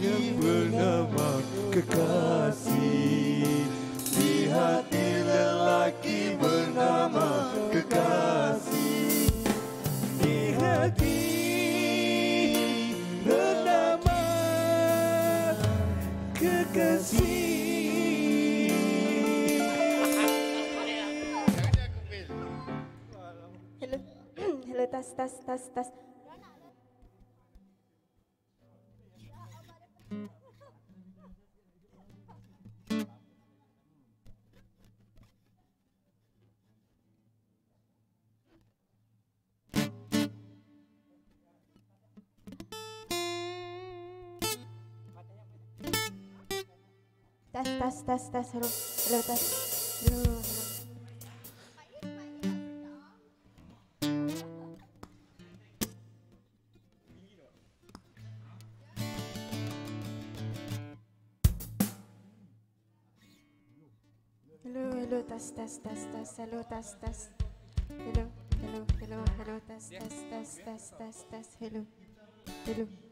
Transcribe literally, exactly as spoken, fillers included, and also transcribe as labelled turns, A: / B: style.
A: yang bernama kekasih. Di hati lelaki bernama kekasih. Di hati bernama kekasih.
B: Hello, hello, tas, tas, tas, tas. Tas, tas, tas, tas, hello, hello, tas, hello, hello. Hello, hello, tas, tas, tas, tas, hello, tas, tas, hello, hello, hello, hello, tas, tas, tas, tas, tas, tas, hello, hello.